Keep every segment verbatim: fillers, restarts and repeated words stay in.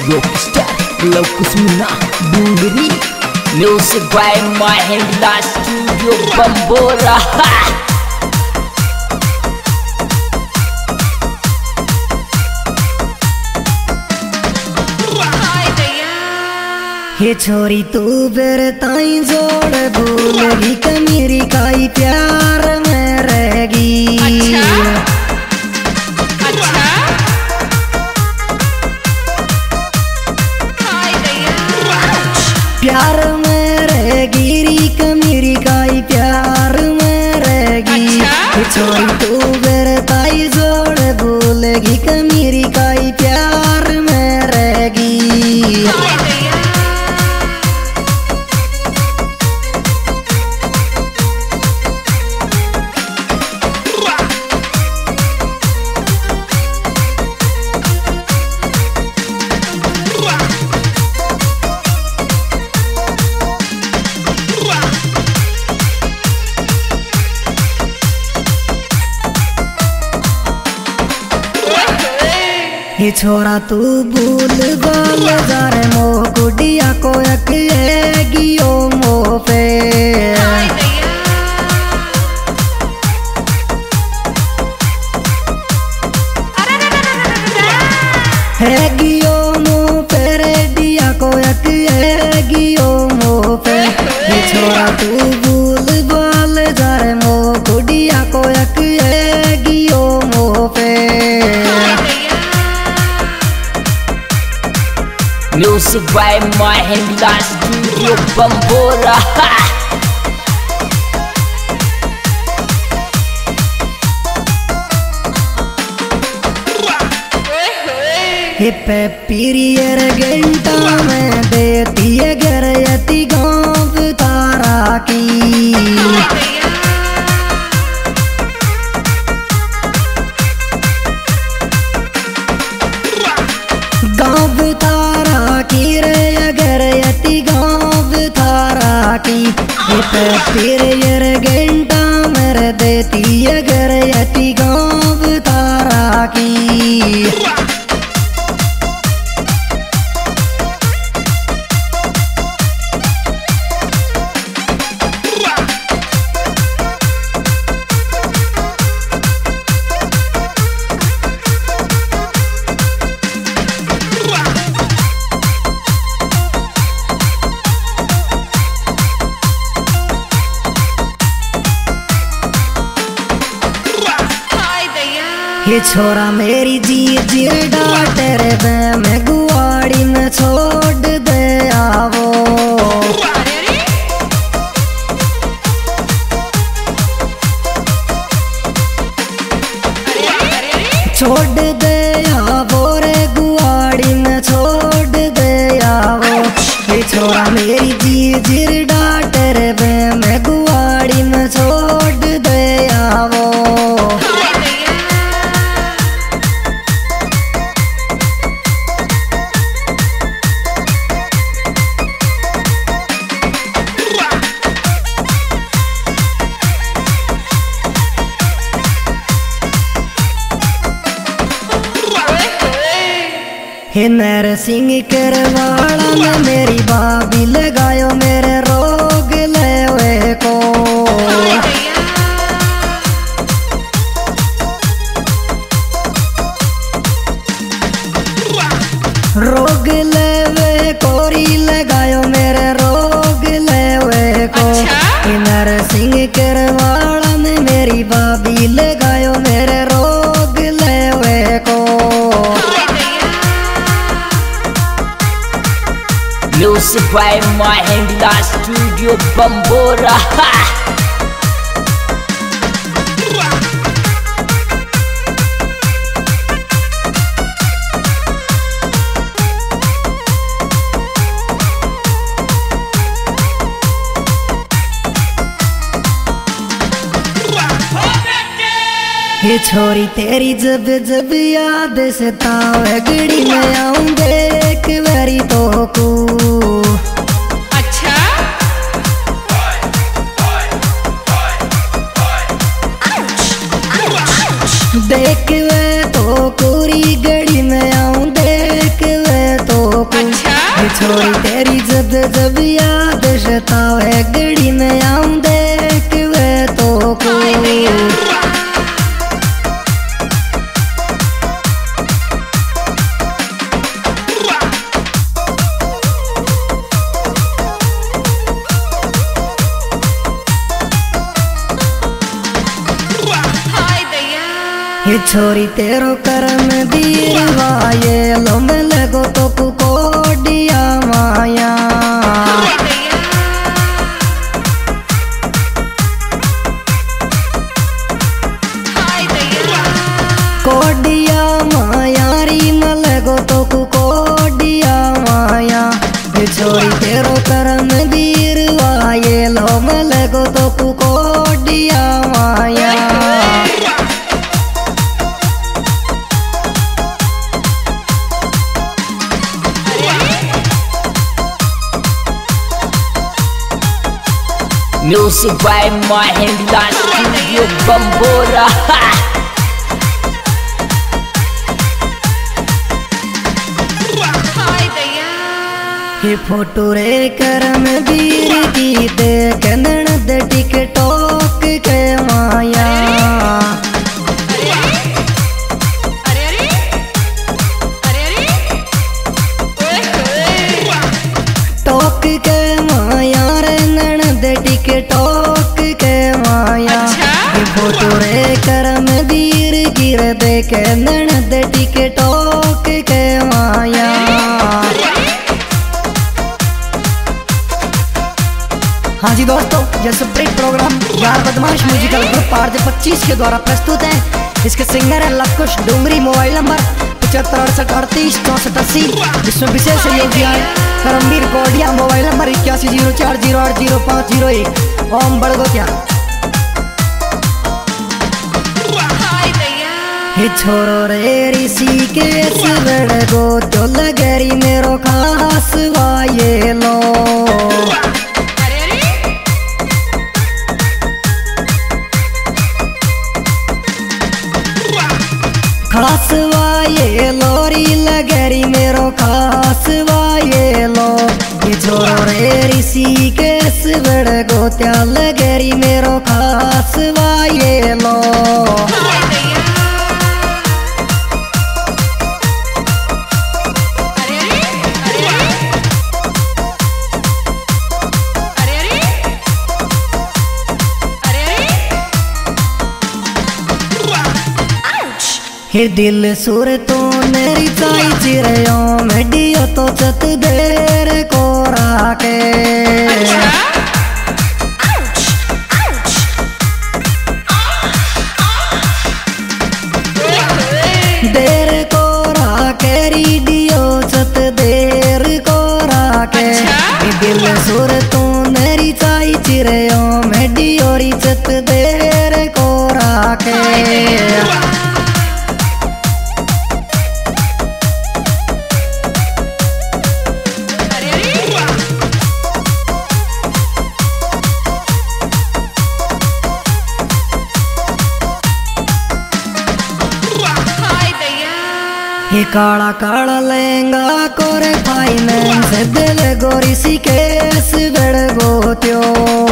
Rockstar Laukusmuna Bungri Music by Mahindra Studio Bambora. हे छोरी तू बेर ताई जोड़ भूलगी कमीरी काई प्यार में रहेगी। अच्छा? अच्छा? प्यार में रहेगी री कमीरी काई प्यार में रहेगी। अच्छा? हे छोरी तू बेर ताई जोड़ भूलगी कमीरी काई प्यार में रहेगी। हे छोरा तू भूल बाल जारे मो गुडिया को गियो मो पे है गियो मो पे रे दिया को गियो मो पे। हे छोरा तू भूल बाल जारे मो गुडिया को गियो मो पे। Music by Mahindra Studio Bambora. हे पे पीरियर घंटा में देती है गरयती गाँव तारा की। गाँव तारा की रे गरयती गाँव तारा की। हे पे पीरियर घंटा में देती है गरयती गाँव तारा की। ये छोरा मेरी जी जी डाटर दे मैं गुआड़ी में छोड़ दे आवो। छोड़ दे आवो रे गुआड़ी में छोड़ दे आवो। ये छोरा मेरी जी जी डाटर दे मैं गुआड़ी में छोड़ दे आवो। हे नरसिंह करवाड़ा में मेरी भाभी लगायो मेरे रोग ले को। रोग ले कोरी लगायो मेरे रोग ले को। हे नरसिंह करवाड़ा में मेरी भाभी लगायो मेरे रोग ले को। Music by Mahindra Studio Bambora. ये छोरी तेरी जब जब याद से तावे गड़ी में आऊंगे एक बारी तो को। अच्छा? देख वे तो पूरी गड़ी में आऊं देख वे तो बतावे गड़ी में आऊं देख वे तो को ये छोरी तेरो करम दीवा ये लो में लगो तो कुकोडिया माया कोडिया माया री में लगो तो कुकोडिया माया ये छोरी तेरो करम दीवा ये लो में लगो तो कुकोडिया माया Music by Mahindra Studio Bambora. ये फोटो रे करम वीर की देख ननद टिकटॉक के माया टॉक के माया रे ननद टिकटॉक के माया ये फोटो रे करम वीर की रे देख ननद टिकटॉक के माया हाँ जी दोस्तों, यह सुप्रीम प्रोग्राम यार बदमाश म्यूजिकल ग्रुप आर जे पच्चीस के द्वारा प्रस्तुत है। इसके सिंगर है लवकुश डूंगरी। मोबाइल नंबर पचहत्तर अड़सठ अड़तीस चौसठ अस्सी। जिसमें विशेष सहयोगी है करमवीर कोडिया। मोबाइल नंबर इक्यासी जीरो चार जीरो आठ जीरो पाँच जीरो एक। ओम बड़गोतिया। हे छोरो रे ऋषि के बड़गो तो लगरी मेरो खास वाये लो खास वाये लोरी लगरी मेरो खास वाये लो ये छोरो रे ऋषि के बड़ गोत्या लगरी मेरो खास वाये लो हे दिल सुर तो मेरी चाई चिड़ियो मेडियो तो चत देर को राके देर को राके रीडियो चत देर को राके हे दिल सुर तो मेरी चाई चिड़ियो मेडियो री चत देर को राके ये काला काला लहंगा कोरे फाइनेंस दिल गोरी सी केस बड़ गोत्यो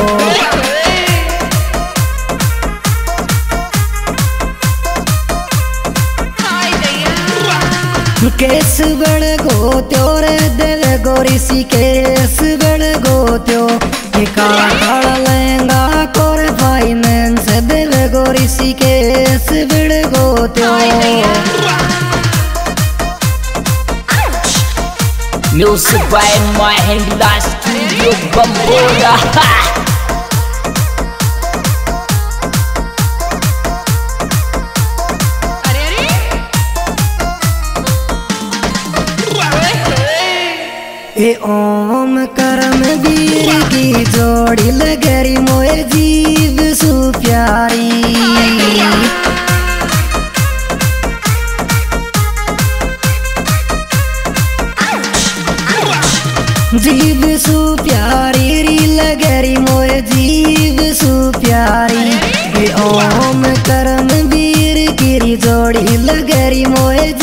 केस बड़ गोत्यो रे दिल गोरी सी केस बड़ गोत्यो ये काला काला लहंगा कोरे फाइनेंस दिल गोरी सी केस बड़ गोत्यो Music by Mahindra Studio Bambora. ए ओम करम वीर की जोड़ी लगरी मोए जीव सु प्यारी जीव सु प्यारी री लगरी मोए जीव सु प्यारी ए ओम करम वीर की जोड़ी लगरी मोए